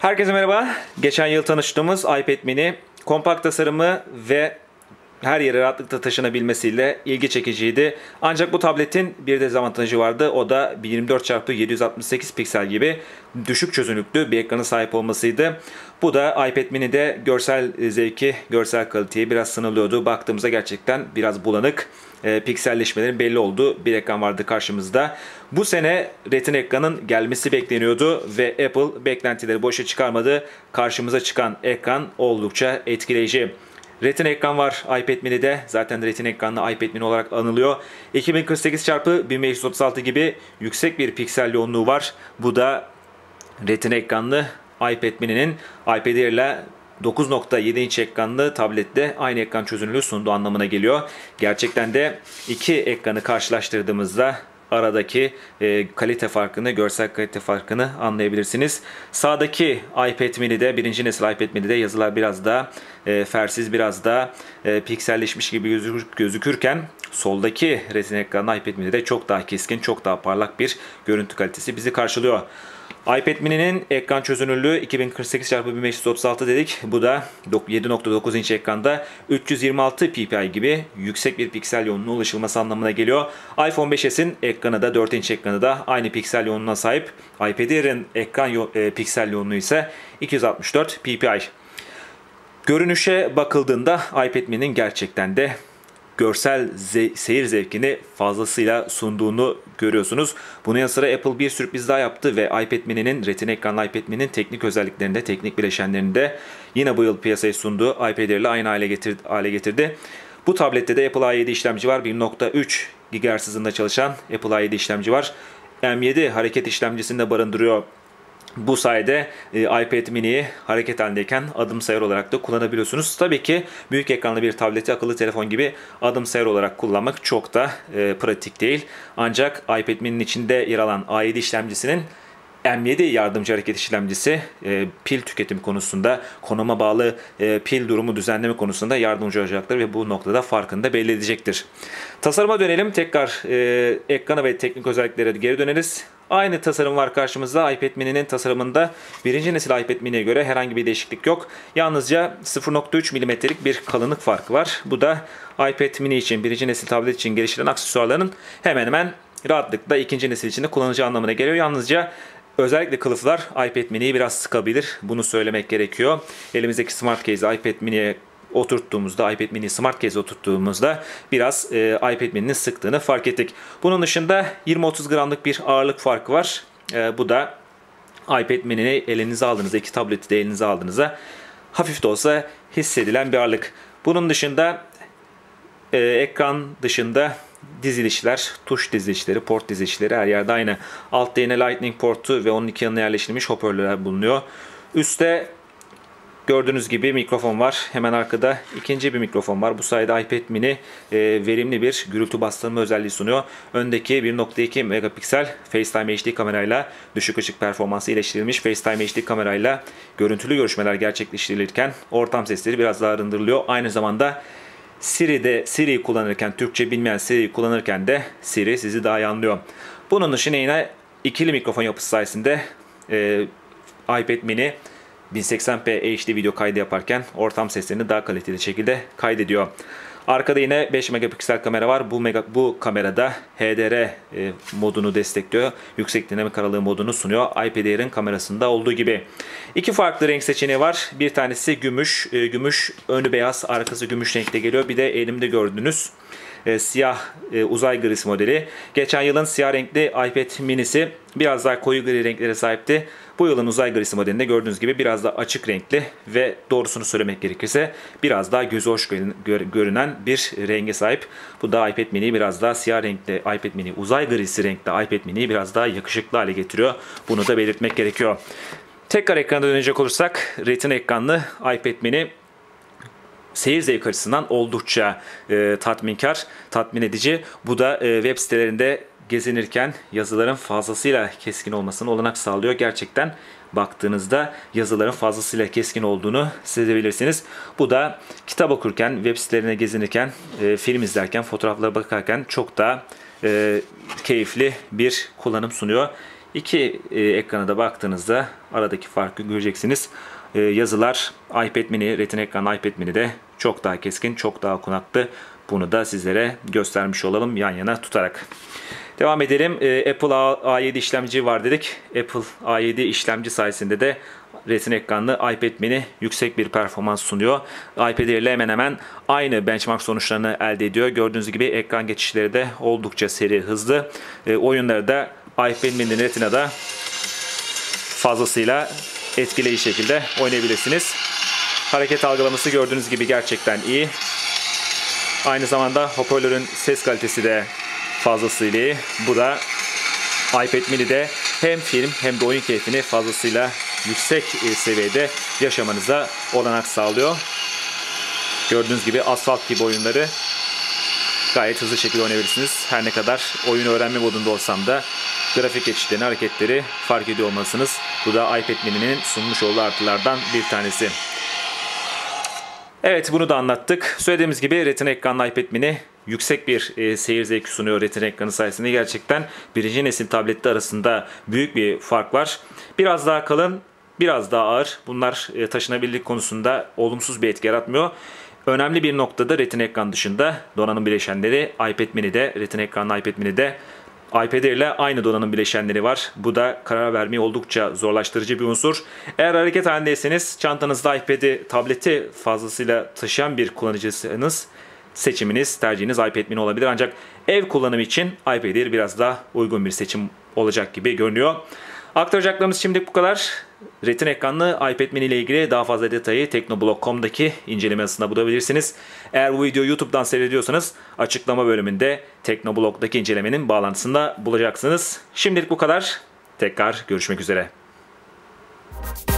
Herkese merhaba. Geçen yıl tanıştığımız iPad mini kompakt tasarımı ve her yere rahatlıkla taşınabilmesiyle ilgi çekiciydi. Ancak bu tabletin bir dezavantajı vardı. O da 1024x768 piksel gibi düşük çözünürlüklü bir ekrana sahip olmasıydı. Bu da iPad mini'de görsel zevki, görsel kaliteyi biraz sınırlıyordu. Baktığımızda gerçekten biraz bulanık, pikselleşmelerin belli olduğu bir ekran vardı karşımızda. Bu sene Retina ekranın gelmesi bekleniyordu ve Apple beklentileri boşa çıkarmadı. Karşımıza çıkan ekran oldukça etkileyici. Retina ekran var iPad mini'de. Zaten Retina ekranlı iPad mini olarak anılıyor. 2048x1536 gibi yüksek bir piksel yoğunluğu var. Bu da Retina ekranlı iPad mini'nin iPad Air ile 9.7 inç ekranlı tablette aynı ekran çözünürlüğü sunduğu anlamına geliyor. Gerçekten de iki ekranı karşılaştırdığımızda aradaki kalite farkını, görsel kalite farkını anlayabilirsiniz. Sağdaki iPad mini'de, birinci nesil iPad mini'de yazılar biraz daha fersiz, biraz daha pikselleşmiş gibi gözükürken soldaki Retina ekranlı iPad mini'de çok daha keskin, çok daha parlak bir görüntü kalitesi bizi karşılıyor. iPad mini'nin ekran çözünürlüğü 2048x1536 dedik. Bu da 7.9 inç ekranda 326 ppi gibi yüksek bir piksel yoğunluğuna ulaşılması anlamına geliyor. iPhone 5s'in ekranı da 4 inç ekranı da aynı piksel yoğunluğuna sahip. iPad Air'in ekran piksel yoğunluğu ise 264 ppi. Görünüşe bakıldığında iPad mini'nin gerçekten de görsel seyir zevkini fazlasıyla sunduğunu görüyorsunuz. Bunun yanı sıra Apple bir sürpriz daha yaptı ve iPad mini'nin, Retina ekranlı iPad mini'nin teknik özelliklerinde, teknik bileşenlerinde yine bu yıl piyasaya sunduğu iPad Air ile aynı hale getirdi. Bu tablette de Apple A7 işlemci var. 1.3 GHz hızında çalışan Apple A7 işlemci var. M7 hareket işlemcisini de barındırıyor. Bu sayede iPad mini'yi hareket halindeyken adım sayar olarak da kullanabiliyorsunuz. Tabii ki büyük ekranlı bir tableti akıllı telefon gibi adım sayar olarak kullanmak çok da pratik değil. Ancak iPad mini'nin içinde yer alan A7 işlemcisinin M7 yardımcı hareket işlemcisi pil tüketimi konusunda, konuma bağlı pil durumu düzenleme konusunda yardımcı olacaktır ve bu noktada farkını da belli edecektir. Tasarıma dönelim. Tekrar ekrana ve teknik özelliklere geri döneriz. Aynı tasarım var karşımızda. iPad mini'nin tasarımında birinci nesil iPad mini'ye göre herhangi bir değişiklik yok. Yalnızca 0.3 mm'lik bir kalınlık farkı var. Bu da iPad mini için, birinci nesil tablet için geliştirilen aksesuarların hemen hemen rahatlıkla ikinci nesil için de kullanıcı anlamına geliyor. Yalnızca özellikle kılıflar iPad mini'yi biraz sıkabilir. Bunu söylemek gerekiyor. Elimizdeki Smart Case'i iPad mini'ye oturttuğumuzda, iPad mini Smart Case oturttuğumuzda biraz iPad mini'nin sıktığını fark ettik. Bunun dışında 20-30 gramlık bir ağırlık farkı var. Bu da iPad mini'yi elinize aldığınızda, iki tableti de elinize aldığınızda hafif de olsa hissedilen bir ağırlık. Bunun dışında ekran dışında dizilişler, tuş dizilişleri, port dizilişleri her yerde aynı. Altta yine Lightning portu ve onun iki yanına yerleştirilmiş hoparlörler bulunuyor. Üstte gördüğünüz gibi mikrofon var. Hemen arkada ikinci bir mikrofon var. Bu sayede iPad mini verimli bir gürültü bastırma özelliği sunuyor. Öndeki 1.2 megapiksel FaceTime HD kamerayla düşük ışık performansı iyileştirilmiş FaceTime HD kamerayla görüntülü görüşmeler gerçekleştirilirken ortam sesleri biraz daha arındırılıyor. Aynı zamanda Siri'yi kullanırken, Türkçe bilmeyen Siri'yi kullanırken de Siri sizi daha iyi anlıyor. Bunun dışında yine ikili mikrofon yapısı sayesinde iPad mini 1080p HD video kaydı yaparken ortam seslerini daha kaliteli şekilde kaydediyor. Arkada yine 5 megapiksel kamera var. Bu kamerada HDR modunu destekliyor. Yüksek dinamik aralığı modunu sunuyor. iPad Air'in kamerasında olduğu gibi. İki farklı renk seçeneği var. Bir tanesi gümüş. Gümüş önü beyaz, arkası gümüş renkte geliyor. Bir de elimde gördüğünüz siyah uzay grisi modeli. Geçen yılın siyah renkli iPad minisi biraz daha koyu gri renklere sahipti. Bu yılın uzay grisi modelinde gördüğünüz gibi biraz daha açık renkli ve doğrusunu söylemek gerekirse biraz daha gözü hoş görünen bir renge sahip. Bu da iPad mini'yi biraz daha siyah renkli iPad mini, uzay grisi renkli iPad mini'yi biraz daha yakışıklı hale getiriyor. Bunu da belirtmek gerekiyor. Tekrar ekrana dönecek olursak Retina ekranlı iPad mini seyir zevk açısından oldukça tatminkar, tatmin edici. Bu da web sitelerinde gezinirken yazıların fazlasıyla keskin olmasına olanak sağlıyor. Gerçekten baktığınızda yazıların fazlasıyla keskin olduğunu sezebilirsiniz. Bu da kitap okurken, web sitelerine gezinirken, film izlerken, fotoğraflara bakarken çok daha keyifli bir kullanım sunuyor. İki ekrana da baktığınızda aradaki farkı göreceksiniz. Yazılar iPad mini, Retina ekranlı iPad mini'de çok daha keskin, çok daha okunaklı. Bunu da sizlere göstermiş olalım yan yana tutarak. Devam edelim. Apple A7 işlemci var dedik. Apple A7 işlemci sayesinde de Retina ekranlı iPad mini yüksek bir performans sunuyor. iPad Air ile hemen hemen aynı benchmark sonuçlarını elde ediyor. Gördüğünüz gibi ekran geçişleri de oldukça seri, hızlı. Oyunları da iPad mini Retina'da fazlasıyla etkileyici şekilde oynayabilirsiniz. Hareket algılaması gördüğünüz gibi gerçekten iyi. Aynı zamanda hoparlörün ses kalitesi de fazlasıyla iyi. Bu da iPad mini'de hem film hem de oyun keyfini fazlasıyla yüksek seviyede yaşamanıza olanak sağlıyor. Gördüğünüz gibi Asphalt gibi oyunları gayet hızlı şekilde oynayabilirsiniz. Her ne kadar oyun öğrenme modunda olsam da grafik geçişlerini, hareketleri fark ediyor olmalısınız. Bu da iPad mini'nin sunmuş olduğu artılardan bir tanesi. Evet, bunu da anlattık. Söylediğimiz gibi Retina ekranlı iPad mini yüksek bir seyir zevki sunuyor Retina ekranı sayesinde. Gerçekten birinci nesil tabletler arasında büyük bir fark var. Biraz daha kalın, biraz daha ağır. Bunlar taşınabilirlik konusunda olumsuz bir etki yaratmıyor. Önemli bir noktada Retina ekran dışında donanım bileşenleri iPad mini'de, Retina ekranlı iPad mini'de iPad Air ile aynı donanım bileşenleri var. Bu da karar vermeyi oldukça zorlaştırıcı bir unsur. Eğer hareket halindeyseniz, çantanızda iPad'i, tableti fazlasıyla taşıyan bir kullanıcısınız, seçiminiz, tercihiniz iPad mini olabilir. Ancak ev kullanımı için iPad Air biraz daha uygun bir seçim olacak gibi görünüyor. Aktaracaklarımız şimdilik bu kadar. Retina ekranlı iPad mini ile ilgili daha fazla detayı teknoblog.com'daki inceleme yazısında bulabilirsiniz. Eğer bu videoyu YouTube'dan seyrediyorsanız açıklama bölümünde Teknoblog'daki incelemenin bağlantısını da bulacaksınız. Şimdilik bu kadar. Tekrar görüşmek üzere.